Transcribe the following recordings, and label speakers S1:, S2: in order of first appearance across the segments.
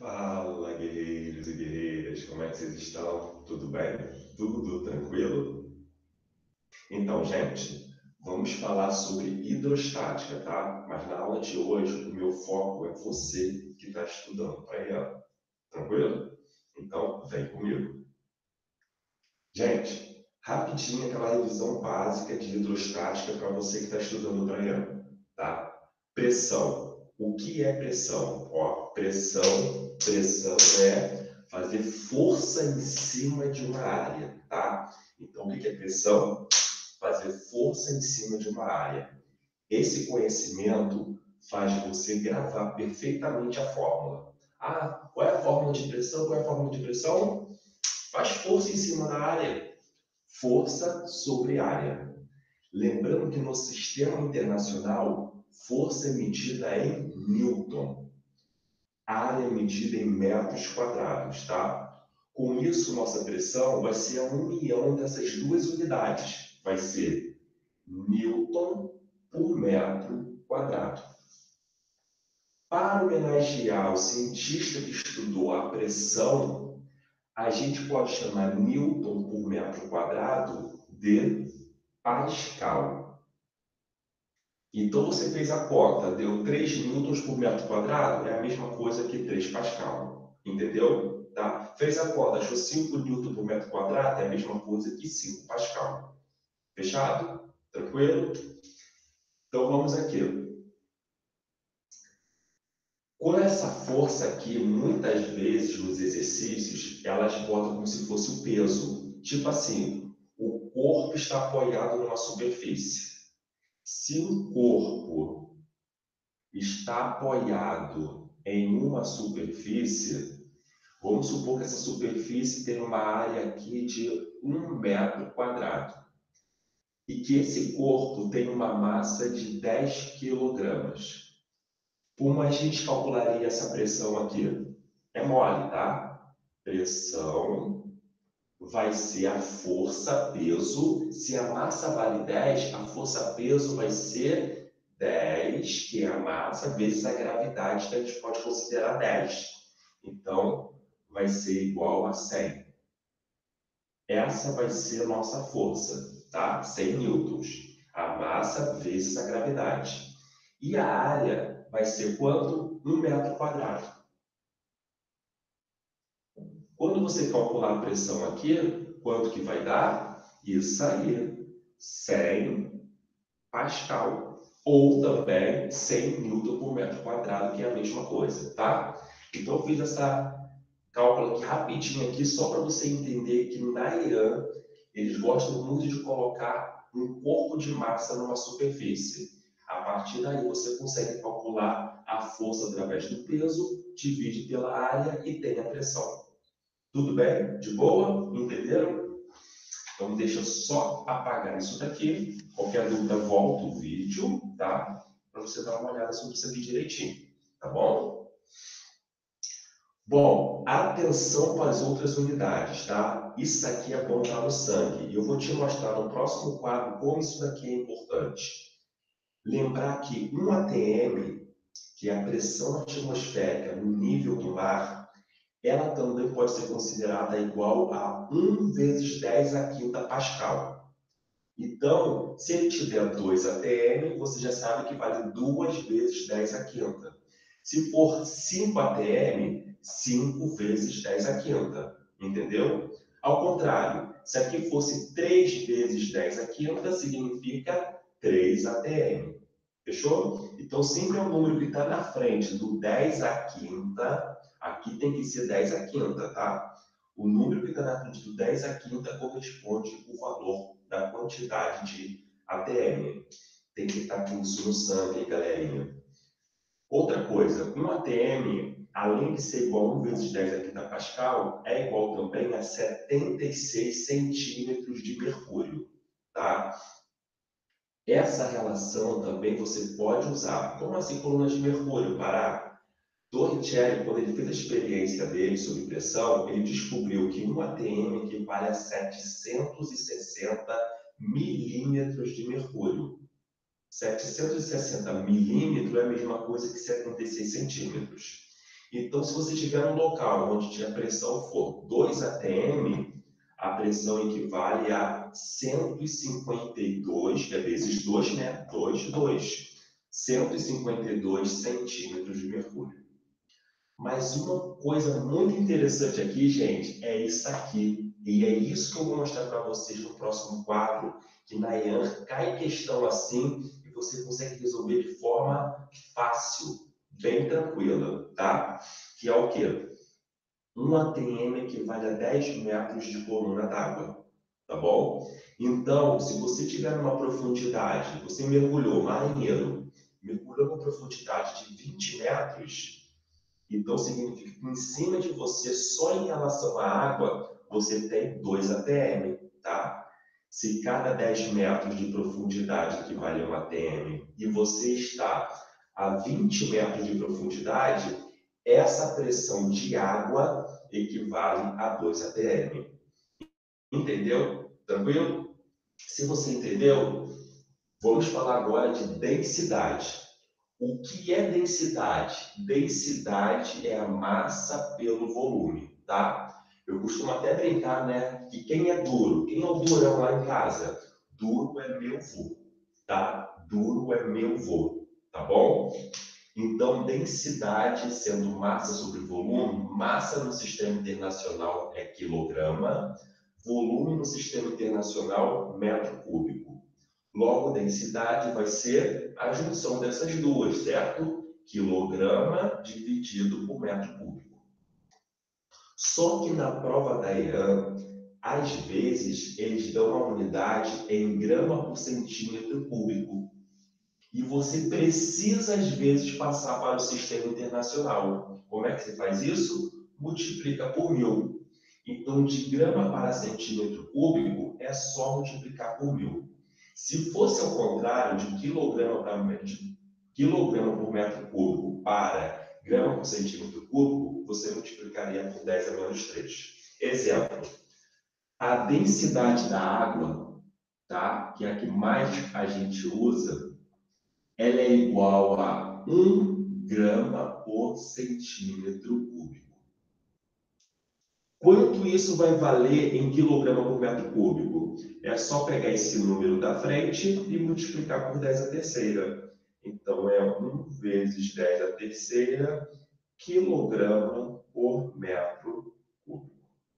S1: Fala, guerreiros e guerreiras, como é que vocês estão? Tudo bem? Tudo tranquilo? Então, gente, vamos falar sobre hidrostática, tá? Mas na aula de hoje, o meu foco é você que está estudando para ela. Tranquilo? Então, vem comigo. Gente, rapidinho aquela revisão básica de hidrostática para você que está estudando para ela, tá? Pressão. O que é pressão? Ó, pressão é fazer força em cima de uma área, tá? Então, o que é pressão? Fazer força em cima de uma área. Esse conhecimento faz você gravar perfeitamente a fórmula. Ah, qual é a fórmula de pressão? Qual é a fórmula de pressão? Faz força em cima da área. Força sobre área. Lembrando que no sistema internacional, força é medida em Newton, área é medida em metros quadrados, tá? Com isso, nossa pressão vai ser a união dessas duas unidades. Vai ser Newton por metro quadrado. Para homenagear o cientista que estudou a pressão, a gente pode chamar Newton por metro quadrado de Pascal. Então você fez a conta, deu 3 newtons por metro quadrado, é a mesma coisa que 3 Pascal. Entendeu? Tá? Fez a conta, achou 5 newtons por metro quadrado, é a mesma coisa que 5 Pascal. Fechado? Tranquilo? Então vamos aqui. Com essa força aqui, muitas vezes nos exercícios, elas botam como se fosse o peso. Tipo assim, o corpo está apoiado numa superfície. Se um corpo está apoiado em uma superfície, vamos supor que essa superfície tem uma área aqui de 1 metro quadrado e que esse corpo tem uma massa de 10 quilogramas. Como a gente calcularia essa pressão aqui? É mole, tá? Pressão vai ser a força-peso. Se a massa vale 10, a força-peso vai ser 10, que é a massa, vezes a gravidade, que a gente pode considerar 10. Então, vai ser igual a 100. Essa vai ser a nossa força, tá? 100 newtons. A massa vezes a gravidade. E a área vai ser quanto? 1 metro quadrado. Quando você calcular a pressão aqui, quanto que vai dar? Isso aí, 100 Pascal. Ou também 100 Newton por metro quadrado, que é a mesma coisa, tá? Então eu fiz essa cálculo aqui rapidinho aqui, só para você entender que na IAM eles gostam muito de colocar um corpo de massa numa superfície. A partir daí você consegue calcular a força através do peso, divide pela área e tem a pressão. Tudo bem? De boa? Entenderam? Então deixa eu só apagar isso daqui. Qualquer dúvida, volta o vídeo, tá? Para você dar uma olhada sobre isso aqui direitinho, tá bom? Bom, atenção para as outras unidades, tá? Isso aqui é bom para o sangue. E eu vou te mostrar no próximo quadro como isso daqui é importante. Lembrar que um ATM, que é a pressão atmosférica no nível do mar, ela também pode ser considerada igual a 1 vezes 10 a quinta Pascal. Então, se ele tiver 2 ATM, você já sabe que vale 2 vezes 10 a quinta. Se for 5 ATM, 5 vezes 10 a quinta. Entendeu? Ao contrário, se aqui fosse 3 vezes 10 a quinta, significa 3 ATM. Fechou? Então, sempre é o número que está na frente do 10 à quinta. Aqui tem que ser 10 à quinta, tá? O número que está na frente do 10 à quinta corresponde ao valor da quantidade de ATM. Tem que estar com isso no sangue, hein, galerinha? Outra coisa, um ATM, além de ser igual a 1 vezes 10 à quinta Pascal, é igual também a 76 centímetros de mercúrio, tá? Essa relação também você pode usar. Como assim colunas de mercúrio, Pará? Torricelli, quando ele fez a experiência dele sobre pressão, ele descobriu que um ATM equivale a 760 milímetros de mercúrio. 760 milímetros é a mesma coisa que 76 centímetros. Então, se você tiver um local onde a pressão for 2 atm, a pressão equivale a 152, que é vezes 2, né? 152 centímetros de mercúrio. Mas uma coisa muito interessante aqui, gente, é isso aqui. E é isso que eu vou mostrar para vocês no próximo quadro, que na EAN cai questão assim e você consegue resolver de forma fácil, bem tranquila, tá? Que é o quê? Um ATM equivale a 10 metros de coluna d'água, tá bom? Então, se você tiver numa profundidade, você mergulhou, marinheiro, mergulhou numa profundidade de 20 metros, então significa que em cima de você, só em relação à água, você tem 2 ATM, tá? Se cada 10 metros de profundidade equivale a 1 ATM e você está a 20 metros de profundidade, essa pressão de água equivale a 2 atm. Entendeu? Tranquilo? Se você entendeu, vamos falar agora de densidade. O que é densidade? Densidade é a massa pelo volume, tá? Eu costumo até brincar, né? Que quem é duro? Quem é o durão lá em casa? Duro é meu vô, tá? Duro é meu vô, tá bom? Então, densidade sendo massa sobre volume, massa no sistema internacional é quilograma, volume no sistema internacional metro cúbico. Logo, densidade vai ser a junção dessas duas, certo? Quilograma dividido por metro cúbico. Só que na prova da EAN, às vezes, eles dão a unidade em grama por centímetro cúbico. E você precisa, às vezes, passar para o sistema internacional. Como é que você faz isso? Multiplica por 1000. Então, de grama para centímetro cúbico, é só multiplicar por 1000. Se fosse ao contrário, de quilograma por metro cúbico para grama por centímetro cúbico, você multiplicaria por 10 a menos 3. Exemplo, a densidade da água, tá? Que é a que mais a gente usa, ela é igual a 1 grama por centímetro cúbico. Quanto isso vai valer em quilograma por metro cúbico? É só pegar esse número da frente e multiplicar por 10 a terceira. Então, é 1 vezes 10 a terceira quilograma por metro cúbico.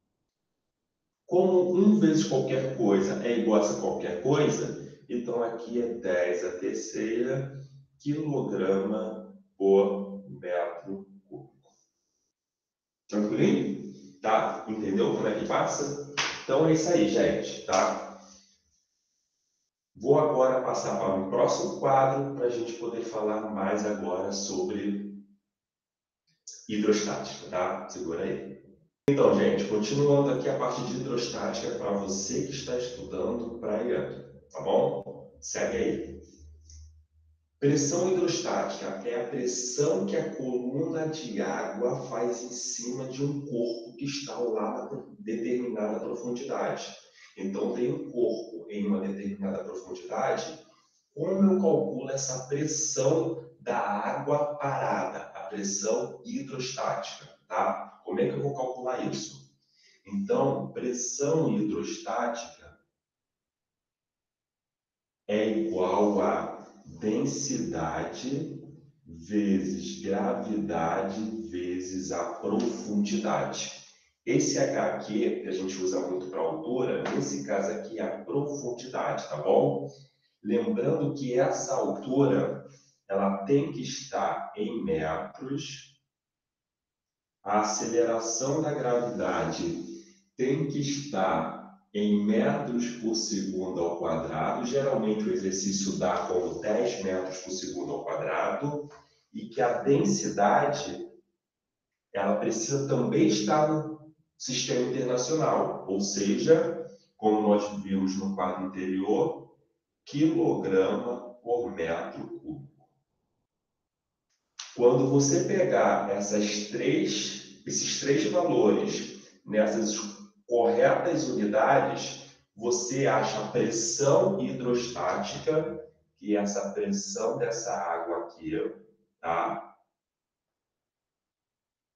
S1: Como 1 vezes qualquer coisa é igual a essa qualquer coisa, então aqui é 10 a terceira quilograma por metro cúbico. Tranquilinho? Tá? Entendeu como é que passa? Então é isso aí, gente, tá? Vou agora passar para o próximo quadro para a gente poder falar mais agora sobre hidrostática, tá? Segura aí. Então, gente, continuando aqui a parte de hidrostática para você que está estudando para IAN, tá bom? Segue aí. Pressão hidrostática é a pressão que a coluna de água faz em cima de um corpo que está lá na determinada profundidade. Então, tem um corpo em uma determinada profundidade. Como eu calculo essa pressão da água parada, a pressão hidrostática, tá? Como é que eu vou calcular isso? Então, pressão hidrostática é igual a densidade vezes gravidade vezes a profundidade. Esse H aqui, que a gente usa muito para altura, nesse caso aqui é a profundidade, tá bom? Lembrando que essa altura, ela tem que estar em metros, a aceleração da gravidade tem que estar em metros por segundo ao quadrado. Geralmente o exercício dá como 10 metros por segundo ao quadrado. E que a densidade, ela precisa também estar no sistema internacional. Ou seja, como nós vimos no quadro anterior, quilograma por metro cúbico. Quando você pegar esses três valores nessas corretas unidades, você acha a pressão hidrostática, que é essa pressão dessa água aqui, tá?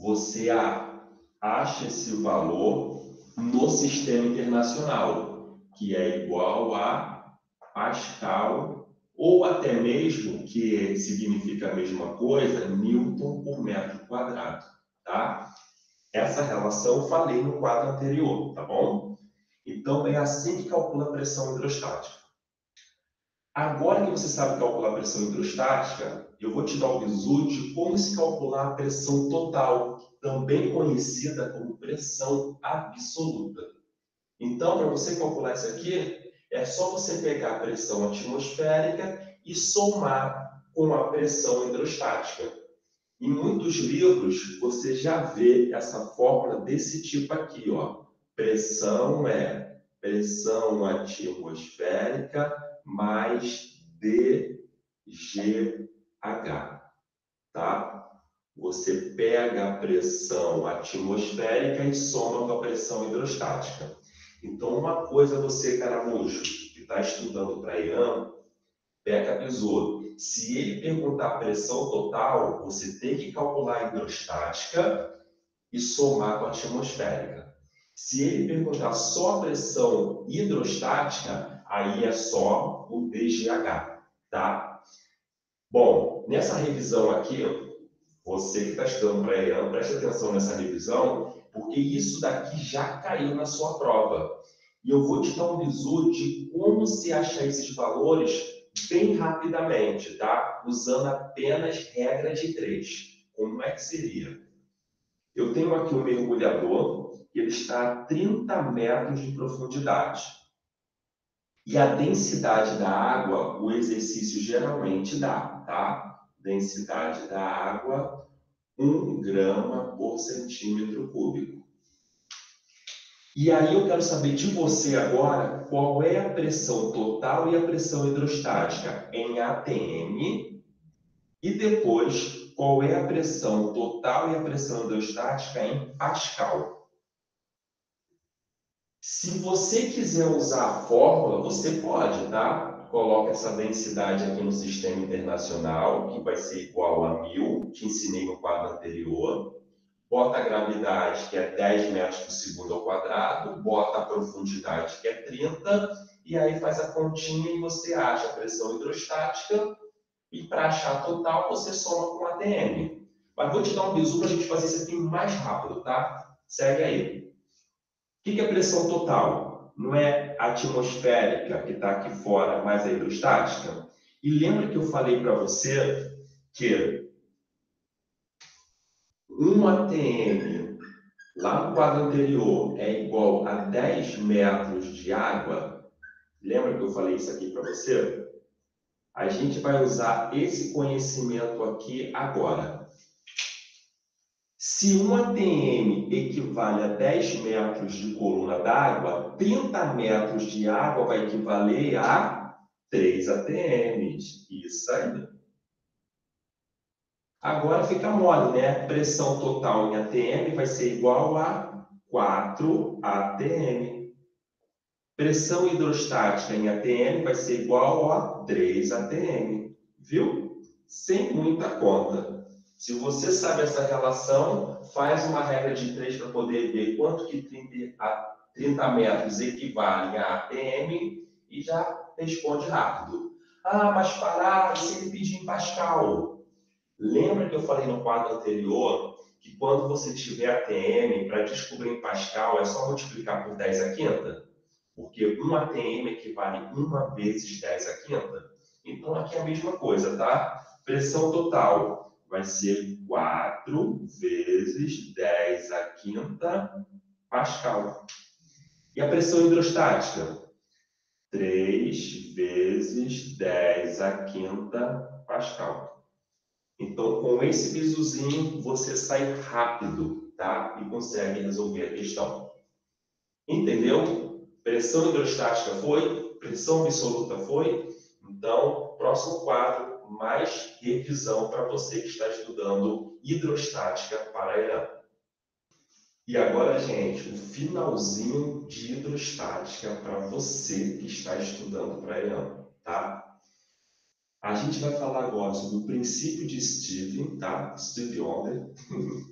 S1: você acha esse valor no sistema internacional, que é igual a Pascal, ou até mesmo, que significa a mesma coisa, Newton por metro quadrado, tá? Essa relação eu falei no quadro anterior, tá bom? Então, é assim que calcula a pressão hidrostática. Agora que você sabe calcular a pressão hidrostática, eu vou te dar o bizu de como se calcular a pressão total, também conhecida como pressão absoluta. Então, para você calcular isso aqui, é só você pegar a pressão atmosférica e somar com a pressão hidrostática. Em muitos livros, você já vê essa fórmula desse tipo aqui, ó. Pressão é pressão atmosférica mais dGH, tá? Você pega a pressão atmosférica e soma com a pressão hidrostática. Então, uma coisa você, caramujo, que está estudando para IAM, pega besouro. Se ele perguntar a pressão total, você tem que calcular a hidrostática e somar com a atmosférica. Se ele perguntar só a pressão hidrostática, aí é só o dGH, tá? Bom, nessa revisão aqui, você que está estudando para EAM, preste atenção nessa revisão, porque isso daqui já caiu na sua prova. E eu vou te dar um bizu de como se achar esses valores bem rapidamente, tá? Usando apenas regra de 3. Como é que seria? Eu tenho aqui um mergulhador, que ele está a 30 metros de profundidade. E a densidade da água, o exercício geralmente dá, tá? Densidade da água, 1 grama por centímetro cúbico. E aí eu quero saber de você agora qual é a pressão total e a pressão hidrostática em atm e depois qual é a pressão total e a pressão hidrostática em pascal. Se você quiser usar a fórmula, você pode, tá? Coloca essa densidade aqui no sistema internacional, que vai ser igual a 1000, que ensinei no quadro anterior. Bota a gravidade, que é 10 metros por segundo ao quadrado, bota a profundidade, que é 30, e aí faz a continha e você acha a pressão hidrostática, e para achar a total, você soma com a ATM. Mas vou te dar um bizu para a gente fazer isso aqui mais rápido, tá? Segue aí. O que é pressão total? Não é a atmosférica que está aqui fora, mas a hidrostática? E lembra que eu falei para você que 1 atm lá no quadro anterior é igual a 10 metros de água? Lembra que eu falei isso aqui para você? A gente vai usar esse conhecimento aqui agora. Se 1 atm equivale a 10 metros de coluna d'água, 30 metros de água vai equivaler a 3 atms. Isso aí. Agora fica mole, né? Pressão total em atm vai ser igual a 4 atm. Pressão hidrostática em atm vai ser igual a 3 atm. Viu? Sem muita conta. Se você sabe essa relação, faz uma regra de 3 para poder ver quanto que 30 metros equivale a atm e já responde rápido. Ah, mas parar, se ele pedir em Pascal. Lembra que eu falei no quadro anterior que quando você tiver atm, para descobrir em Pascal, é só multiplicar por 10 à quinta? Porque 1 atm equivale 1 vezes 10 à quinta. Então, aqui é a mesma coisa, tá? Pressão total vai ser 4 vezes 10 à quinta Pascal. E a pressão hidrostática? 3 vezes 10 à quinta Pascal. Então, com esse bizuzinho, você sai rápido, tá? E consegue resolver a questão. Entendeu? Pressão hidrostática foi, pressão absoluta foi. Então, próximo quadro, mais revisão para você que está estudando hidrostática para EAM. E agora, gente, o finalzinho de hidrostática para você que está estudando para EAM, tá? A gente vai falar agora sobre o princípio de Steve, tá? Steve Wonder.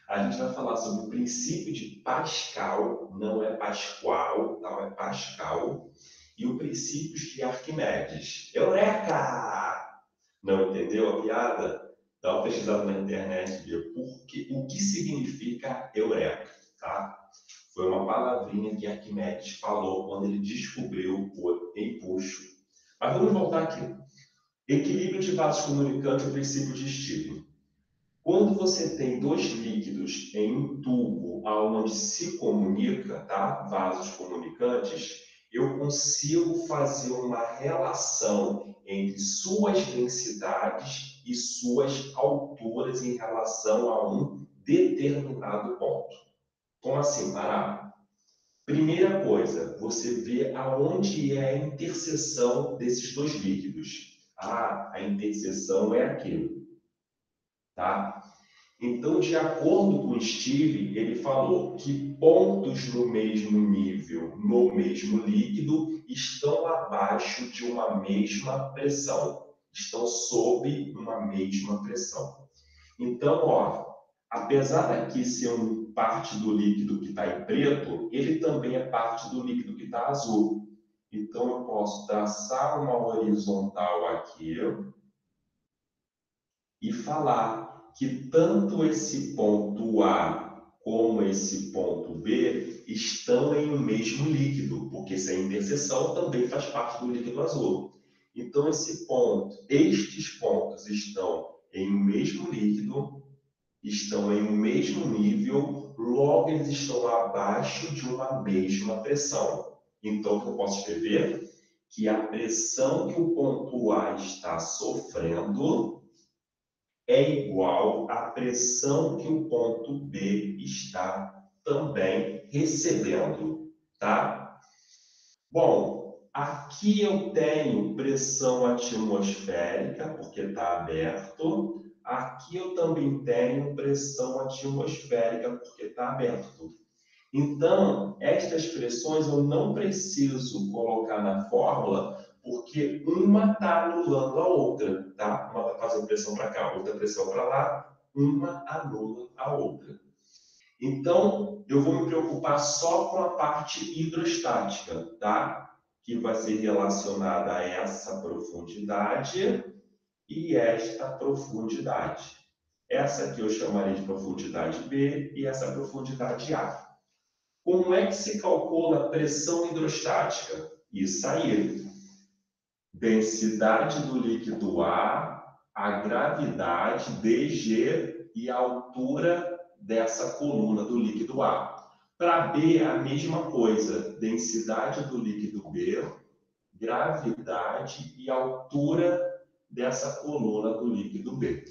S1: A gente vai falar sobre o princípio de Pascal, não é Pascoal, não é Pascal, e o princípio de Arquimedes. Eureka! Não entendeu a piada? Dá uma pesquisada na internet e vê o que significa Eureka, tá? Foi uma palavrinha que Arquimedes falou quando ele descobriu o empuxo. Mas vamos voltar aqui. Equilíbrio de vasos comunicantes, o princípio de Stevens. Quando você tem dois líquidos em um tubo onde se comunica, tá? Vasos comunicantes, eu consigo fazer uma relação entre suas densidades e suas alturas em relação a um determinado ponto. Como assim, Pará? Primeira coisa, você vê aonde é a interseção desses dois líquidos. Ah, a interseção é aquilo, tá? Então, de acordo com Steve, ele falou que pontos no mesmo nível, no mesmo líquido, estão abaixo de uma mesma pressão, estão sob uma mesma pressão. Então, ó, apesar daqui ser parte do líquido que está em preto, ele também é parte do líquido que está azul. Então, eu posso traçar uma horizontal aqui e falar que tanto esse ponto A como esse ponto B estão em um mesmo líquido, porque essa interseção também faz parte do líquido azul. Então, estes pontos estão em um mesmo líquido, estão em um mesmo nível, logo eles estão abaixo de uma mesma pressão. Então, o que eu posso escrever? Que a pressão que o ponto A está sofrendo é igual à pressão que o ponto B está também recebendo, tá? Bom, aqui eu tenho pressão atmosférica, porque está aberto. Aqui eu também tenho pressão atmosférica, porque está aberto. Então, estas pressões eu não preciso colocar na fórmula, porque uma está anulando a outra, tá? Uma está fazendo pressão para cá, outra pressão para lá, uma anula a outra. Então, eu vou me preocupar só com a parte hidrostática, tá? Que vai ser relacionada a essa profundidade e esta profundidade. Essa aqui eu chamaria de profundidade B e essa profundidade A. Como é que se calcula a pressão hidrostática? Isso aí. Densidade do líquido a gravidade, dg, e a altura dessa coluna do líquido A. Para B, a mesma coisa. Densidade do líquido B, gravidade e altura dessa coluna do líquido B.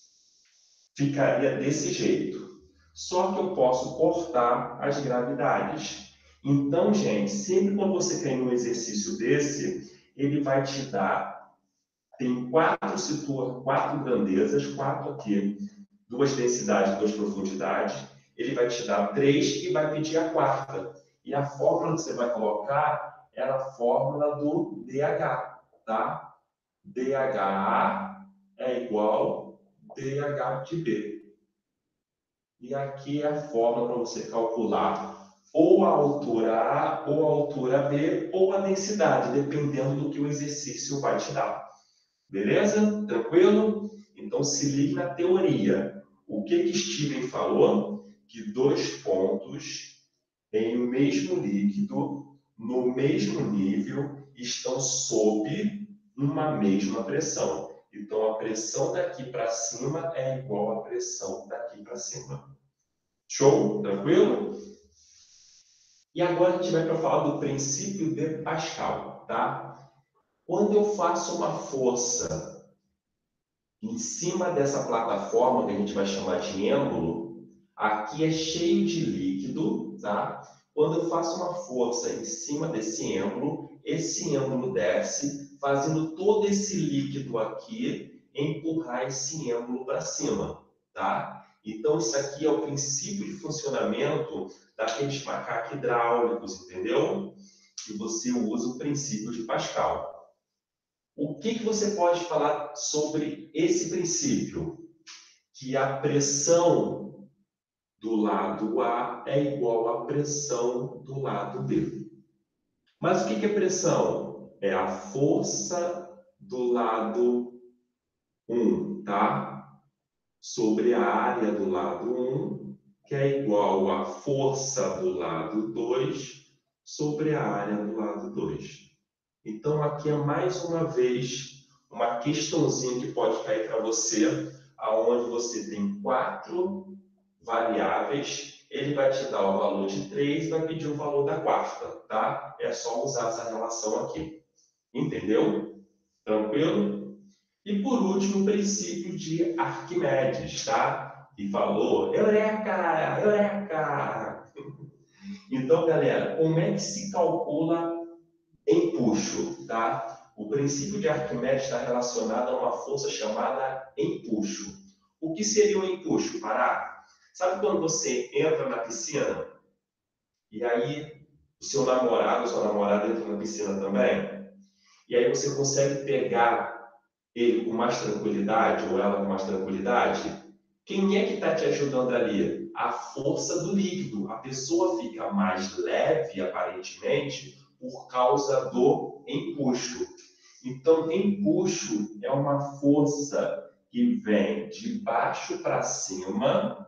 S1: Ficaria desse jeito. Só que eu posso cortar as gravidades. Então, gente, sempre quando você tem um exercício desse, ele vai te dar, tem quatro grandezas, quatro aqui, duas densidades, duas profundidades. Ele vai te dar 3 e vai pedir a quarta. E a fórmula que você vai colocar é a fórmula do DH, tá? DHA é igual DH de B. E aqui é a fórmula para você calcular ou a altura A, ou a altura B, ou a densidade, dependendo do que o exercício vai te dar. Beleza? Tranquilo? Então, se ligue na teoria. O que Steven falou? Que dois pontos em um mesmo líquido, no mesmo nível, estão sob uma mesma pressão. Então, a pressão daqui para cima é igual à pressão daqui para cima. Show? Tranquilo? E agora a gente vai para falar do princípio de Pascal, tá? Quando eu faço uma força em cima dessa plataforma, que a gente vai chamar de êmbolo, aqui é cheio de líquido, tá? Quando eu faço uma força em cima desse êmbolo, esse êmbolo desce, fazendo todo esse líquido aqui empurrar esse êmbolo para cima, tá? Então, isso aqui é o princípio de funcionamento daqueles macacos hidráulicos, entendeu? Que você usa o princípio de Pascal. O que você pode falar sobre esse princípio? Que a pressão do lado A é igual à pressão do lado B. Mas o que é pressão? É a força do lado 1, tá? Sobre a área do lado 1, que é igual à força do lado 2 sobre a área do lado 2. Então, aqui é mais uma vez uma questãozinha que pode cair para você, aonde você tem 4 variáveis, ele vai te dar o valor de 3 e vai pedir o valor da quarta, tá? É só usar essa relação aqui. Entendeu? Tranquilo? E por último, o princípio de Arquimedes, tá? E falou, eureka, eureka! Então, galera, como é que se calcula empuxo, tá? O princípio de Arquimedes está relacionado a uma força chamada empuxo. O que seria um empuxo? Parar. Sabe quando você entra na piscina e aí o seu namorado, sua namorada entra na piscina também? E aí você consegue pegar ele com mais tranquilidade ou ela com mais tranquilidade? Quem é que está te ajudando ali? A força do líquido. A pessoa fica mais leve, aparentemente, por causa do empuxo. Então, empuxo é uma força que vem de baixo para cima,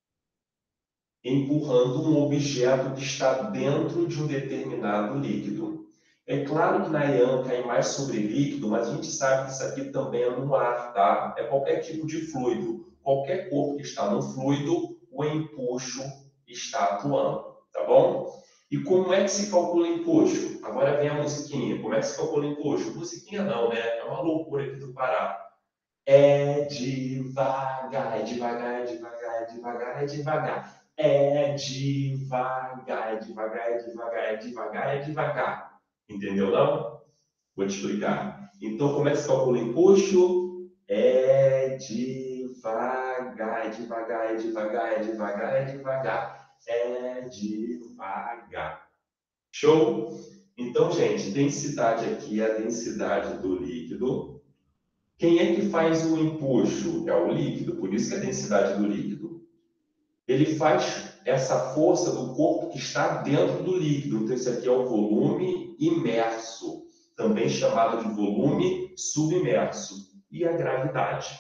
S1: empurrando um objeto que está dentro de um determinado líquido. É claro que na IAN cai mais sobre líquido, mas a gente sabe que isso aqui também é no ar, tá? É qualquer tipo de fluido. Qualquer corpo que está no fluido, o empuxo está atuando, tá bom? E como é que se calcula empuxo? Agora vem a musiquinha. Como é que se calcula empuxo? Musiquinha não, né? É uma loucura aqui do Pará. É devagar, é devagar, é devagar, é devagar, é devagar. É devagar, é devagar, é devagar, é devagar, é devagar. Entendeu, não? Vou te explicar. Então, como é que se calcula o empuxo? É devagar, é devagar, é devagar, é devagar, é devagar. É devagar. Show? Então, gente, densidade aqui é a densidade do líquido. Quem é que faz o empuxo? É o líquido, por isso que é a densidade do líquido. Ele faz essa força do corpo que está dentro do líquido. Então, esse aqui é o volume imerso, também chamado de volume submerso. E a gravidade.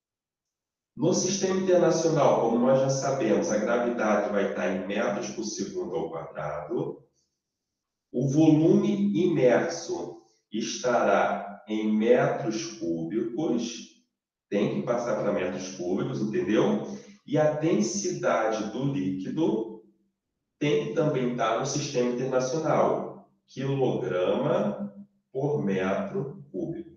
S1: No sistema internacional, como nós já sabemos, a gravidade vai estar em metros por segundo ao quadrado. O volume imerso estará em metros cúbicos. Tem que passar para metros cúbicos, entendeu? E a densidade do líquido tem que também estar no sistema internacional, quilograma por metro cúbico.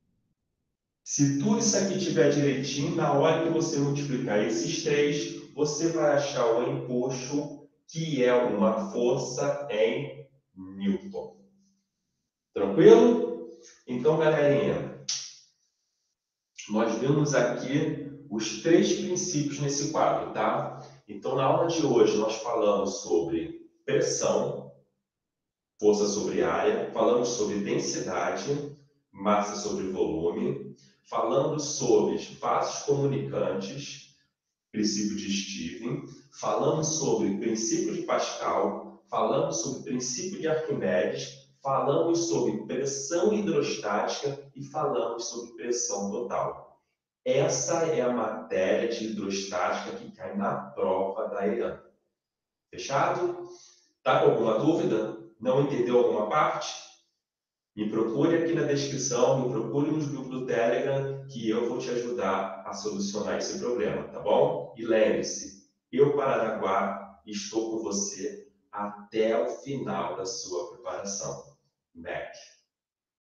S1: Se tudo isso aqui estiver direitinho, na hora que você multiplicar esses três, você vai achar o empuxo, que é uma força em Newton. Tranquilo? Então, galerinha, nós vimos aqui os 3 princípios nesse quadro, tá? Então, na aula de hoje, nós falamos sobre pressão, força sobre área, falamos sobre densidade, massa sobre volume, falamos sobre vasos comunicantes, princípio de Stevens, falamos sobre princípio de Pascal, falamos sobre princípio de Arquimedes, falamos sobre pressão hidrostática e falamos sobre pressão total. Essa é a matéria de hidrostática que cai na prova da EAN. Fechado? Tá com alguma dúvida? Não entendeu alguma parte? Me procure aqui na descrição, me procure nos grupos do Telegram, que eu vou te ajudar a solucionar esse problema, tá bom? E lembre-se, eu, Paranaguá, estou com você até o final da sua preparação. MEC.